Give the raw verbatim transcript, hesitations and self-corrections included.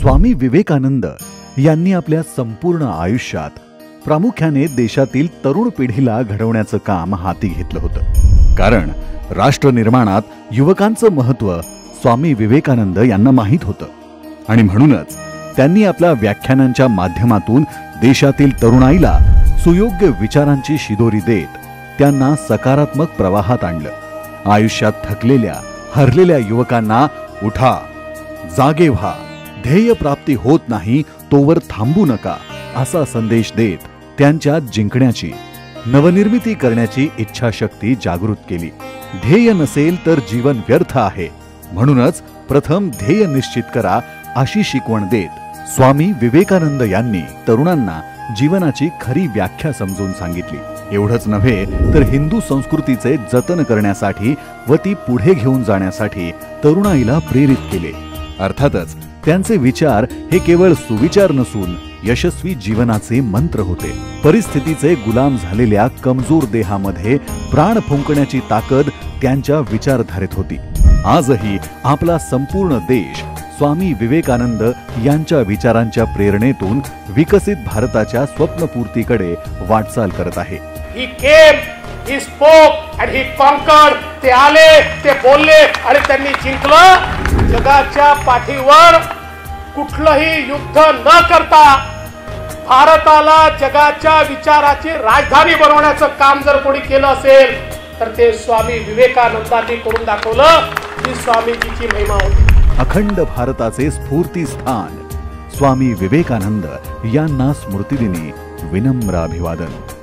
स्वामी विवेकानंद यांनी आपल्या संपूर्ण आयुष्यात प्रामुख्याने देशातील तरुण पिढीला घडवण्याचं काम हाती घेतलं होतं। कारण राष्ट्र निर्माणात युवकांचं महत्त्व स्वामी विवेकानंद यांना माहीत होतं आणि म्हणूनच त्यांनी आपल्या व्याख्यानांच्या माध्यमातून देशातील तरुणाईला सुयोग्य विचारांची शिदोरी देत त्यांना सकारात्मक प्रवाहात आणलं। आयुष्यात थकलेल्या हरलेल्या युवकांना उठा, जागे व्हा, ध्येय प्राप्ती होत नाही तोवर थांबू नका असा संदेश देत त्यांच्या जिंकण्याची, नवनिर्मिती करण्याची इच्छाशक्ती जागृत केली। ध्येय नसेल तर जीवन व्यर्थ आहे, म्हणूनच प्रथम ध्येय निश्चित करा अशी शिकवण देत स्वामी विवेकानंद यांनी तरुणांना जीवनाची खरी व्याख्या समजून सांगितली। एवढंच नव्हे तर हिंदू संस्कृतीचे जतन करण्यासाठी व ती पुढे घेऊन जाण्यासाठी तरुणाईला प्रेरित केले। अर्थातच त्यांचे विचार हे केवळ सुविचार नसून यशस्वी जीवनाचे मंत्र होते। परिस्थितीचे गुलाम झालेल्या कमजोर देहामध्ये प्राण फुंकण्याची ताकद त्यांच्या विचारधारेत होती। आजही आपला संपूर्ण देश स्वामी विवेकानंद यांच्या विचारांच्या प्रेरणेतून विकसित भारताच्या स्वप्नपूर्तीकडे वाटचाल करत आहे। He came, he spoke and he conquered. ते आले, ते बोलले आणि त्यांनी जिंकलं। जगाच्या पाठीवर कुठलंही युद्ध न करता भारताला जगाच्या विचाराची राजधानी बनवण्याचं काम जर कोणी केलं असेल तर ते स्वामी विवेकानंदांनी करून दाखवलं। ही स्वामीजीची महिमा होती। अखंड भारताचे स्फूर्ती स्थान स्वामी विवेकानंद यांना स्मृतिदिनी विनम्र अभिवादन।